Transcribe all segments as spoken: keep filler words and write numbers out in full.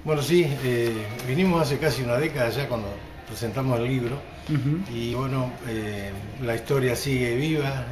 Bueno, sí, eh, vinimos hace casi una década ya cuando presentamos el libro. Uh-huh. Y bueno, eh, la historia sigue viva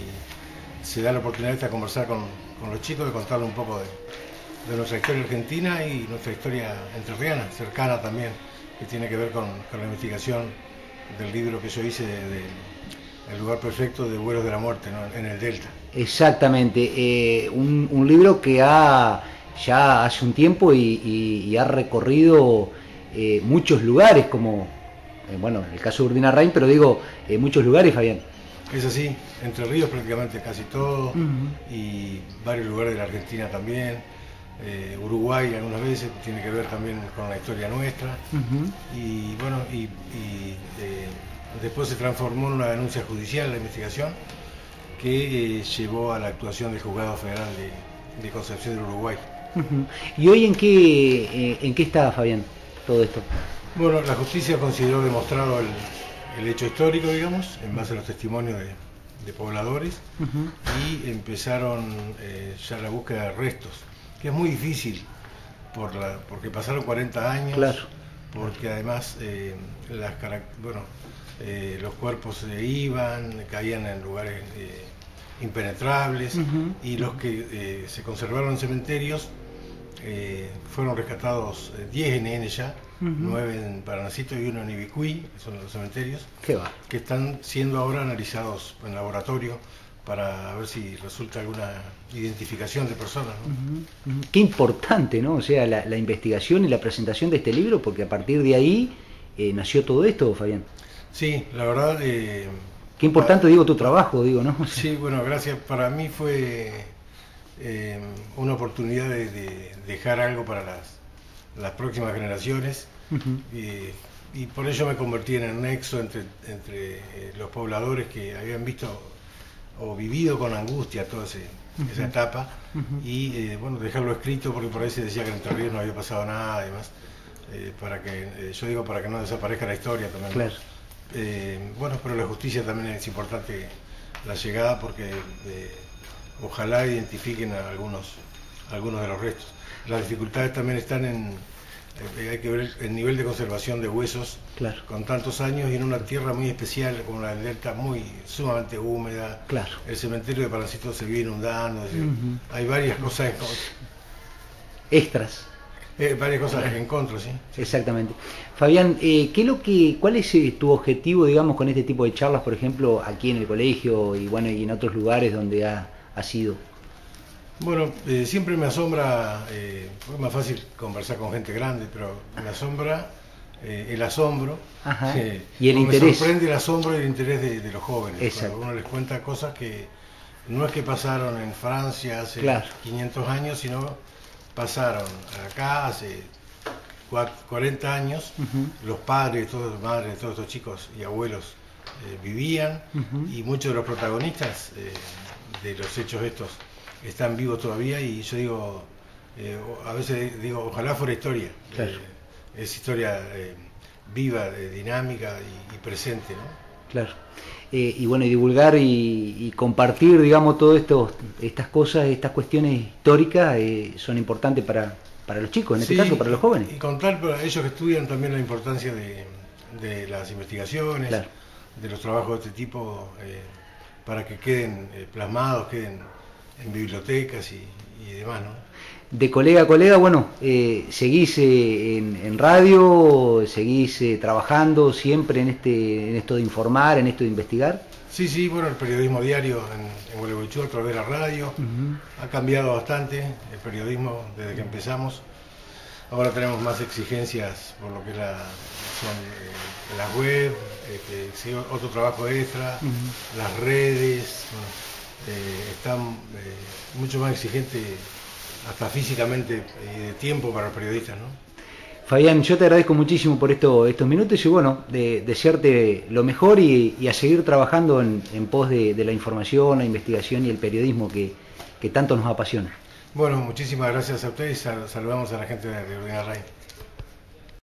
y se da la oportunidad de conversar con, con los chicos, de contarles un poco de, de nuestra historia argentina y nuestra historia entrerriana, cercana también, que tiene que ver con, con la investigación del libro que yo hice de, de El lugar perfecto de Vuelos de la Muerte, ¿no?, en el Delta. Exactamente, eh, un, un libro que ha ya hace un tiempo y, y, y ha recorrido eh, muchos lugares, como, eh, bueno, en el caso de Urdinarrain, pero digo, eh, muchos lugares, Fabián. Es así, Entre Ríos prácticamente casi todo, uh-huh. y varios lugares de la Argentina también, eh, Uruguay algunas veces, tiene que ver también con la historia nuestra, uh-huh. y bueno, y, y eh, después se transformó en una denuncia judicial la investigación que eh, llevó a la actuación del Juzgado Federal de, de Concepción del Uruguay. Uh-huh. ¿Y hoy en qué, eh, en qué está, Fabián, todo esto? Bueno, la justicia consideró demostrado el, el hecho histórico, digamos, en base a los testimonios de, de pobladores, uh-huh. y empezaron eh, ya la búsqueda de restos, que es muy difícil por la, porque pasaron cuarenta años, claro. Porque además eh, las, bueno, eh, los cuerpos se iban, caían en lugares eh, impenetrables, uh-huh. y los que eh, se conservaron en cementerios eh, fueron rescatados diez en N ya, uh-huh. nueve en Paranacito y uno en Ibicuí, que son los cementerios, ¿Qué va? que están siendo ahora analizados en laboratorio para ver si resulta alguna identificación de personas, ¿no? Uh-huh. Uh-huh. Qué importante, ¿no? O sea, la, la investigación y la presentación de este libro, porque a partir de ahí eh, nació todo esto, Fabián. Sí, la verdad... Eh, Qué importante, para, digo, tu trabajo, digo, ¿no? Sí, bueno, gracias. Para mí fue eh, una oportunidad de, de dejar algo para las, las próximas generaciones, uh-huh. y, y por ello me convertí en el nexo entre, entre eh, los pobladores que habían visto o vivido con angustia toda ese, uh-huh. esa etapa, uh-huh. y eh, bueno, dejarlo escrito porque por ahí se decía que en Entre Ríos no había pasado nada, además, eh, para que, eh, yo digo, para que no desaparezca la historia también. Claro. Eh, bueno, pero la justicia también es importante, la llegada, porque eh, ojalá identifiquen a algunos, algunos de los restos. Las dificultades también están en, eh, hay que ver el, el nivel de conservación de huesos, claro. con tantos años y en una tierra muy especial como la del Delta, muy sumamente húmeda. Claro. El cementerio de Paranacito se vive inundando, es decir, uh-huh. hay varias cosas en contra. Extras. Eh, varias cosas en contra, sí. Exactamente. Fabián, eh, ¿qué es lo que, ¿cuál es eh, tu objetivo, digamos, con este tipo de charlas, por ejemplo, aquí en el colegio y bueno y en otros lugares donde ha, ha sido? Bueno, eh, siempre me asombra, eh, es más fácil conversar con gente grande, pero me asombra eh, el asombro. Ajá. Eh, y el interés. Me sorprende el asombro y el interés de, de los jóvenes. Exacto. Cuando uno les cuenta cosas que no es que pasaron en Francia hace claro. quinientos años, sino pasaron acá hace cuarenta años, uh-huh. los padres, todos, madres de todos estos chicos y abuelos eh, vivían, uh-huh. y muchos de los protagonistas eh, de los hechos estos están vivos todavía, y yo digo, eh, a veces digo, ojalá fuera historia, claro. eh, es historia eh, viva, eh, dinámica y, y presente, ¿no? Claro. Eh, y bueno, y divulgar y, y compartir, digamos, todas estas cosas, estas cuestiones históricas eh, son importantes para, para los chicos, en este sí, caso, para los jóvenes. Y contar para ellos que estudian también la importancia de, de las investigaciones, claro. de los trabajos de este tipo, eh, para que queden eh, plasmados, queden en bibliotecas y, y demás, ¿no? De colega a colega, bueno, eh, seguís eh, en, en radio, seguís eh, trabajando siempre en este en esto de informar, en esto de investigar. Sí, sí, bueno, el periodismo diario en, en Gualeguaychú a través de la radio, uh-huh. ha cambiado bastante el periodismo desde que empezamos. Ahora tenemos más exigencias por lo que es la, son eh, la web, eh, que sigue otro trabajo extra, uh-huh. las redes, bueno, eh, están eh, mucho más exigentes, hasta físicamente, y de tiempo para los periodistas, ¿no? Fabián, yo te agradezco muchísimo por esto, estos minutos y bueno, de, desearte lo mejor y, y a seguir trabajando en, en pos de, de la información, la investigación y el periodismo que, que tanto nos apasiona. Bueno, muchísimas gracias a ustedes y saludamos a la gente de Urdinarrain.